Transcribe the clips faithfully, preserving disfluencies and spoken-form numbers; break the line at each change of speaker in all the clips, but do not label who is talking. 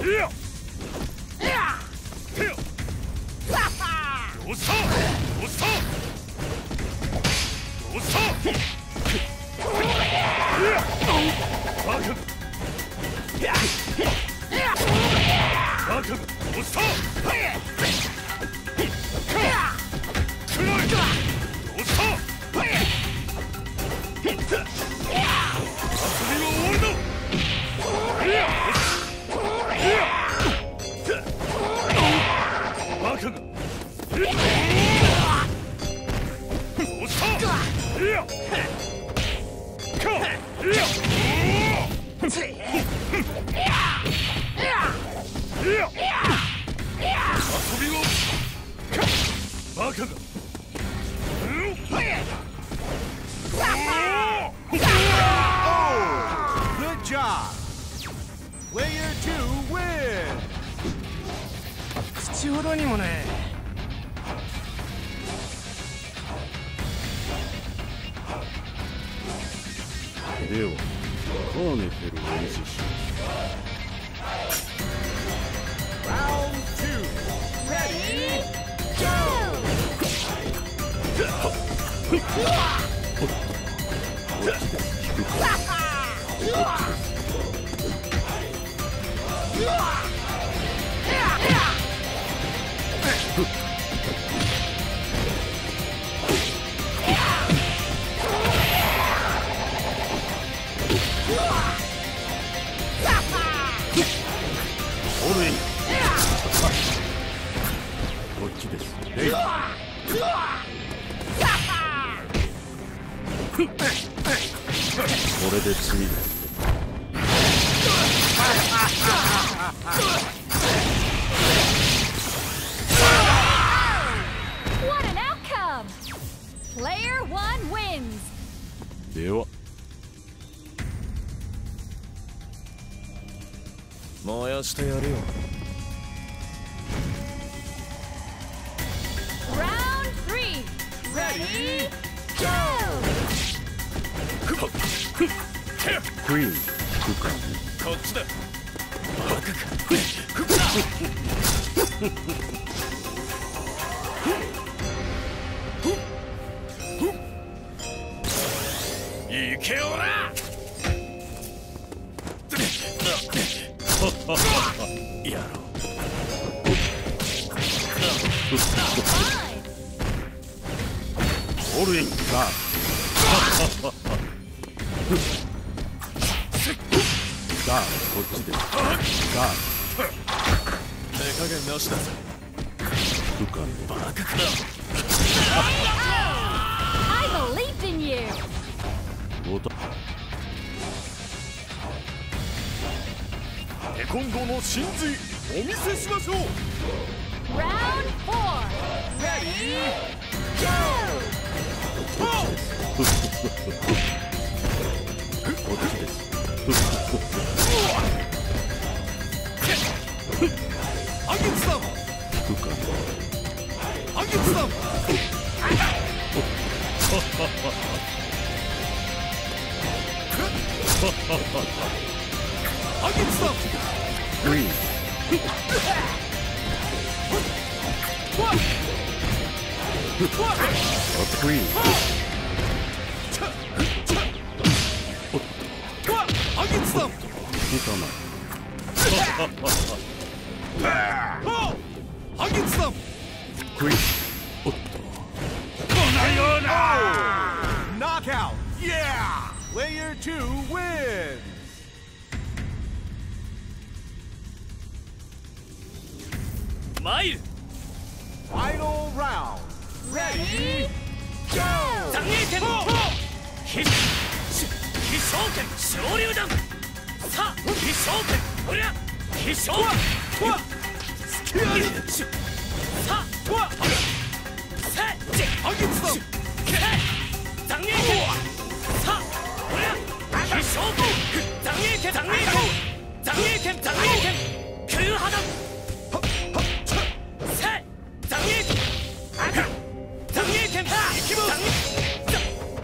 Good job. Player two win.
口ほどにもね。
ではカーネフェルを演習しよう。
Round two. Ready?
All-in. こっちです。レイ。これで次だ。
What an outcome! Player one wins.
では
燃やしてやるよ。
Round three. Ready? Go!
クイーンクカ
こっちだ。バカか。いけおら。やろう。
オールインガー。ガーこっちです。ガー
手加減なしだぜ。
クカン
バカか。
I believed in you.
ボタン
テコンドーの真髄お見せしましょう。
Round four. Ready? Go!
こっちです。
アゲツさん。
クカン
アゲツさん。アゲツさん。
グリーンクイーン
アゲツさん。
クカマ
アゲツさん。
クイーンおっと
このような。
Knockout. Yeah. Player two wins.
マイル。
Final round. Ready? Go!
残影剣。必必勝剣昇竜弾。さあ必勝剣。おりゃ必勝剣。
スキル。
さあせっ
アゲツさん。
残影剣。さあおりゃ必勝剣。残影剣残影剣残影剣残影剣空破弾。せっ残影剣残影剣。いきます。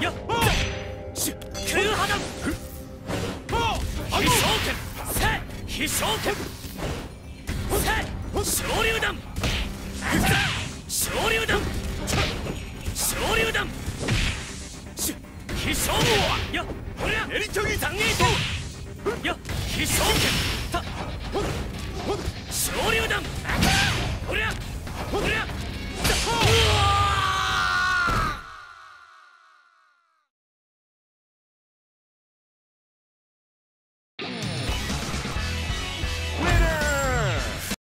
よっ空破弾。必勝剣。せっ必勝剣。 昇竜弾昇竜弾昇竜弾し飛翔やこりゃエリチョギ残影剣や飛翔剣た昇竜弾こりゃこりゃうわ